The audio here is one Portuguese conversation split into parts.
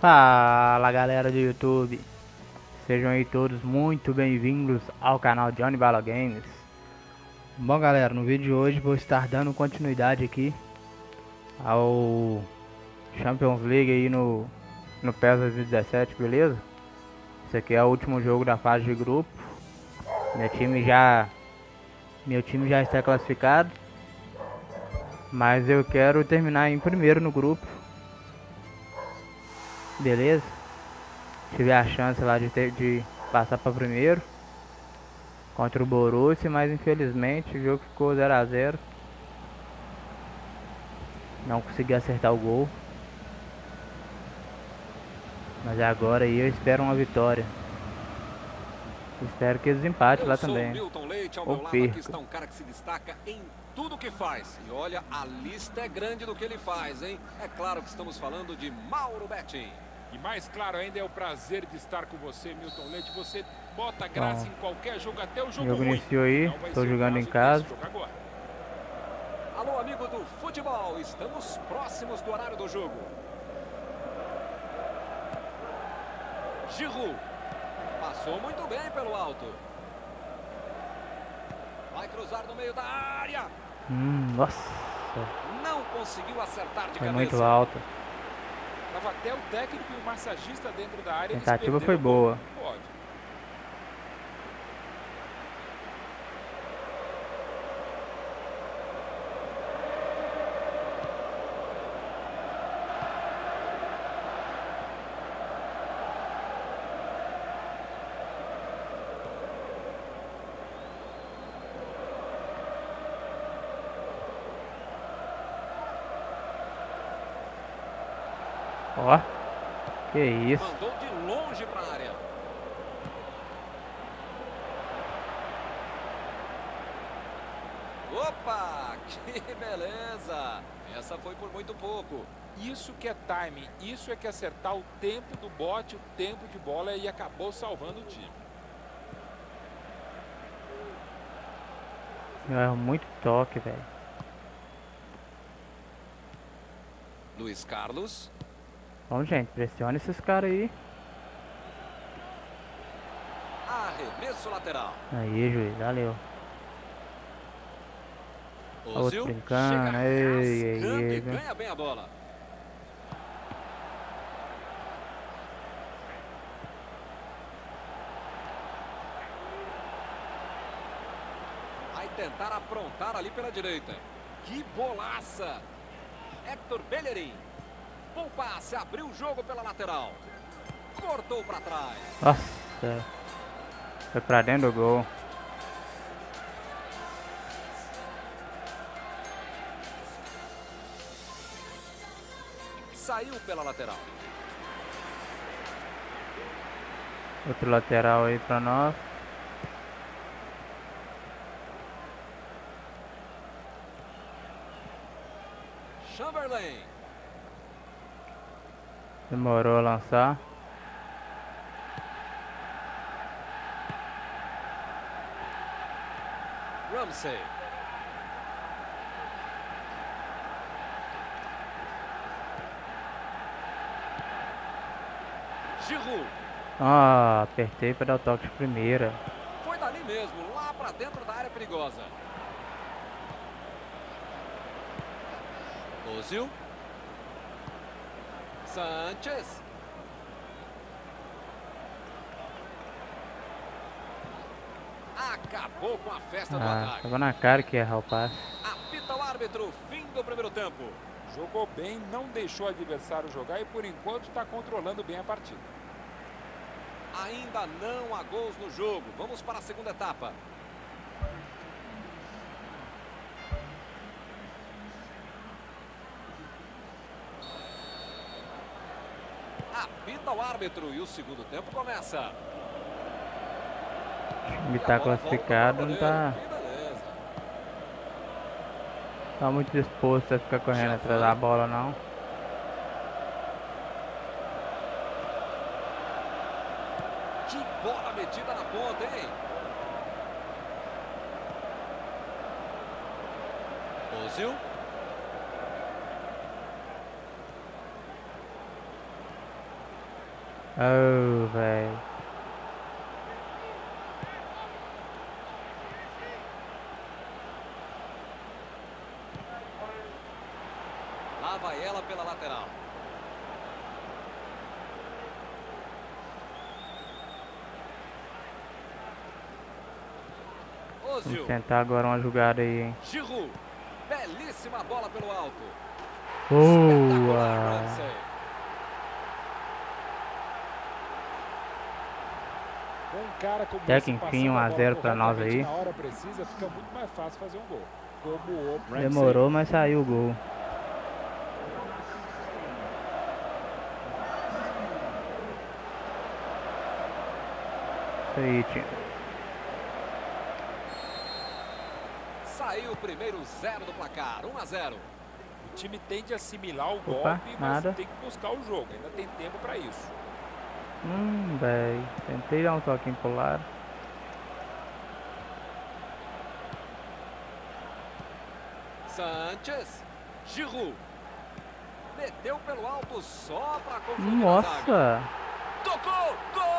Fala galera do YouTube, sejam aí todos muito bem-vindos ao canal Johnny Bala Games. Bom galera, no vídeo de hoje vou estar dando continuidade aqui ao Champions League aí no PES 2017, beleza? Esse aqui é o último jogo da fase de grupo. Meu time já está classificado, mas eu quero terminar em primeiro no grupo, beleza? Tive a chance lá de passar para primeiro contra o Borussia, mas infelizmente o jogo ficou 0 a 0. Não consegui acertar o gol. Mas agora aí eu espero uma vitória. Espero que eles empatem lá também. Milton Leite, ao Ou meu lado aqui está perca. um cara que se destaca em tudo que faz. E olha, a lista é grande do que ele faz, hein? É claro que estamos falando de Mauro Betting. E mais claro ainda é o prazer de estar com você, Milton Leite. Você bota graça em qualquer jogo, até o jogo ruim. Iniciou aí, Não vai estou ser o jogando em caso casa. desse jogo agora. Alô, amigo do futebol, estamos próximos do horário do jogo. Giroud passou muito bem pelo alto. Vai cruzar no meio da área. Nossa, Não conseguiu acertar de foi cabeça. muito alto. Tava até o técnico e o massagista dentro da área. A tentativa eles foi perderam o gol. boa. Pode. Ó, que isso. Mandou de longe para a área. Opa, que beleza! Essa foi por muito pouco. Isso que é timing, isso é que é acertar o tempo do bote, o tempo de bola, e acabou salvando o time. Eu erro muito toque, velho. Luiz Carlos. Vamos, gente, pressiona esses caras aí. Arremesso lateral. Aí, juiz, valeu. Outro Ozil brincando, chega ei, rasgando e viu? ganha bem a bola. Vai tentar aprontar ali pela direita. Que bolaça! Héctor Bellerin. Bom passe, abriu o jogo pela lateral. Cortou para trás. Nossa, foi pra dentro do gol. Saiu pela lateral. Outro lateral aí pra nós. Chamberlain. Demorou a lançar. Ramsey. Giroud. Ah, apertei pra dar o toque de primeira. Foi dali mesmo, lá para dentro da área perigosa. Ozil. Sanchez. Acabou com a festa do ataque. Tava na cara que ia errar o passe. Apita o árbitro, fim do primeiro tempo. Jogou bem, não deixou o adversário jogar e por enquanto está controlando bem a partida. Ainda não há gols no jogo. Vamos para a segunda etapa. Apita o árbitro e o segundo tempo começa. O time E a tá bola classificado, volta não para o tá, goleiro. Que beleza. tá muito disposto a ficar correndo Já atrás foi. da bola, não. Que bola metida na ponta, hein? Ozil. Oh, velho. Lá vai ela pela lateral. Ozil. Vamos tentar agora uma jogada aí, hein. Giroud. Belíssima bola pelo alto. Boa! Ramsey. Com um cara como Até esse que enfim, passando a 1 a bola 0 pra nós corretamente aí. na hora precisa, fica muito mais fácil fazer um gol. Como o Ramsey. Demorou, mas saiu o gol. Isso aí, time. Saiu o primeiro 0 do placar. 1 a 0. O time tende a assimilar o Opa, golpe, mas nada. tem que buscar o jogo. Ainda tem tempo para isso. Véi. Tentei dar um toquinho pro lado. Sanchez. Giroud. Meteu pelo alto só para confundir a zaga. Nossa! Tocou. Gol!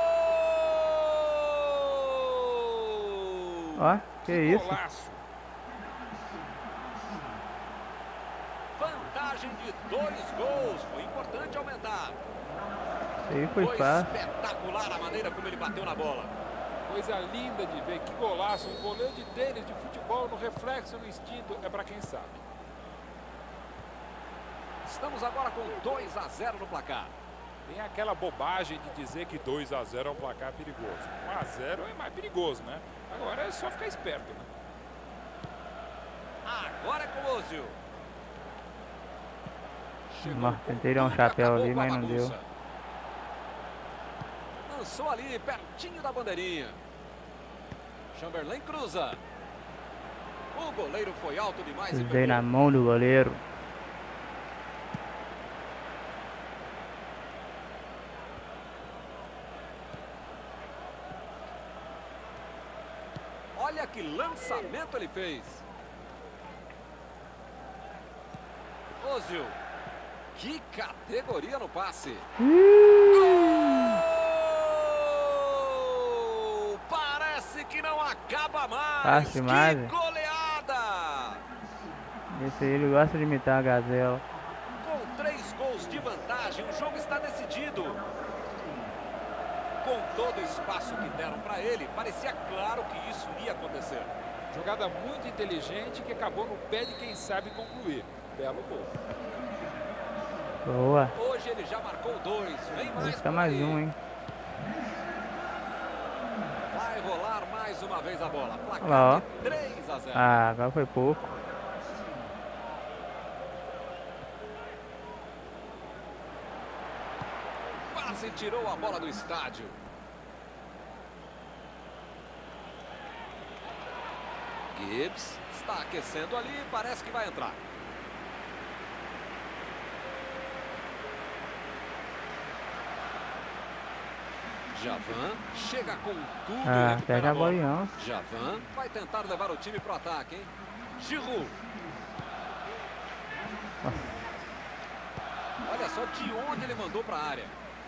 Ó, que isso? Golaço. Vantagem de 2 gols. Foi importante aumentar. Isso aí foi fácil. Espetacular a maneira como ele bateu na bola. Coisa linda de ver, que golaço. Um goleiro de tênis, de futebol, no reflexo, no instinto, é para quem sabe. Estamos agora com 2 a 0 no placar. Tem aquela bobagem de dizer que 2 a 0 é um placar perigoso. 1 a 0 é mais perigoso, né? Agora é só ficar esperto, né? Agora é com o Ozil. Nossa, tentei dar um chapéu ali, mas não deu. Lançou ali, pertinho da bandeirinha. Chamberlain cruza. O goleiro foi alto demais e Pisei na pegou. mão do goleiro. Olha que lançamento ele fez. Ozil. Que categoria no passe. Gol! Parece que não acaba mais. Fácil demais. Que goleada! Esse aí ele gosta de imitar a gazela. Com 3 gols de vantagem, o jogo está decidido. Com todo o espaço que deram para ele, parecia claro que isso ia acontecer. Jogada muito inteligente que acabou no pé de quem sabe concluir. Belo gol. Boa. Hoje ele já marcou 2. Vem mais Busca por mais aí. um, hein. Vai rolar mais uma vez a bola. Ó. Placar de 3 a 0. Ah, agora foi pouco. Quase tirou a bola do estádio. Gibbs está aquecendo ali e parece que vai entrar. Javan chega com tudo e Ah, recupera pega a a bola. bolinha. Javan vai tentar levar o time para o ataque, hein? Giroud. Olha só de onde ele mandou para a área.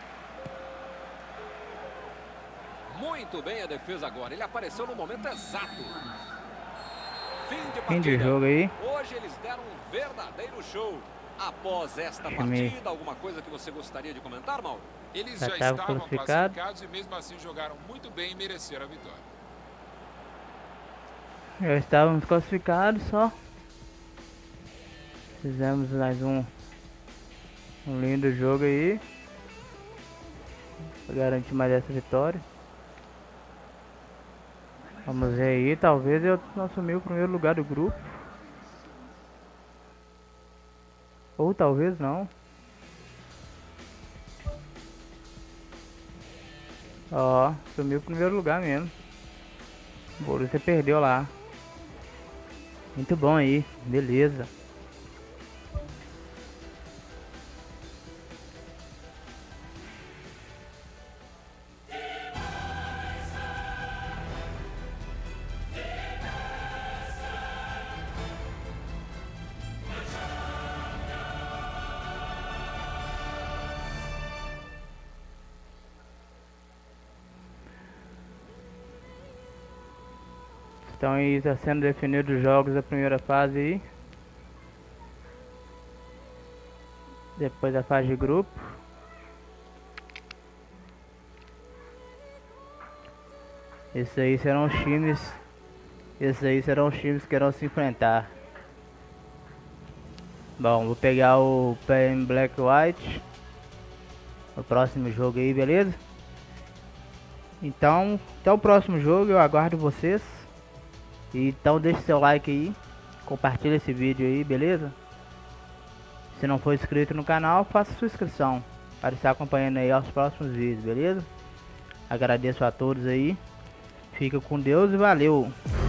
Muito bem a defesa agora. Ele apareceu no momento exato. Fim de Fim de partida. jogo aí. Hoje eles deram um verdadeiro show. Após esta Time. partida, alguma coisa que você gostaria de comentar, Mauro? Eles Já já estavam estavam classificados. classificados e mesmo assim jogaram muito bem e mereceram a vitória. Já estávamos classificados só. Fizemos mais um lindo jogo aí. Pra garantir mais essa vitória. Vamos ver aí, talvez eu assumir o primeiro lugar do grupo. Ou talvez não. Ó, sumiu o primeiro lugar mesmo. O Borussia perdeu lá. Muito bom aí, beleza. Então aí está sendo definidos os jogos da primeira fase aí. Depois da fase de grupo. Esses aí serão os times. Esses aí serão os times que irão se enfrentar. Bom, vou pegar o PM Black White no próximo jogo aí, beleza? Então, até o próximo jogo, eu aguardo vocês. Então deixe seu like aí, compartilha esse vídeo aí, beleza? Se não for inscrito no canal, faça sua inscrição para estar acompanhando aí os próximos vídeos, beleza? Agradeço a todos aí. Fica com Deus e valeu!